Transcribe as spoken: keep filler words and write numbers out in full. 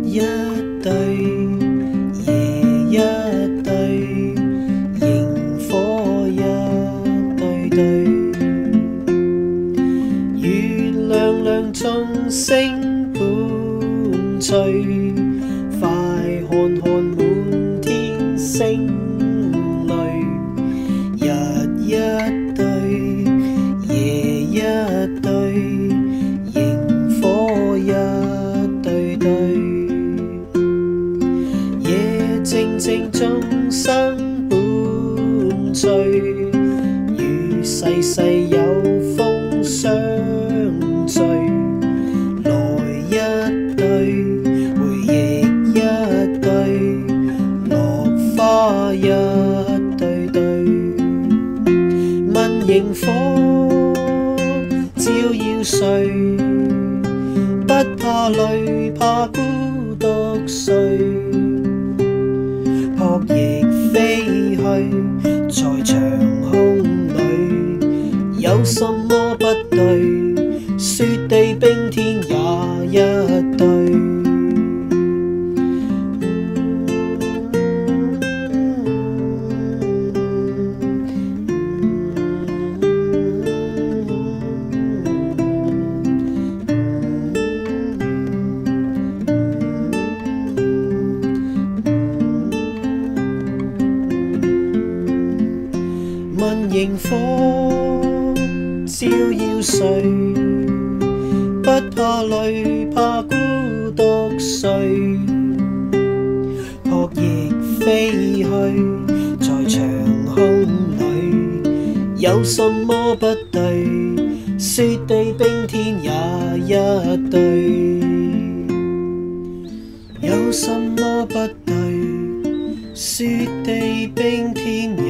一對，夜一對，螢火一對對，月亮亮眾星伴隨，快看看滿天星淚，日一對，夜一對，螢火一對對，夜靜靜眾生伴隨，與世世有風相聚，來一對，回憶一對，落花一對對，問螢火照耀誰？不怕累，怕孤獨睡，撲翼飛去，在長空裏，有什麼不對？雪地冰天也一對。問螢火照耀誰？不怕累，怕孤獨睡，撲翼飛去，在長空裏，有什麼不對？雪地冰天也一對，有什麼不對？雪地冰天也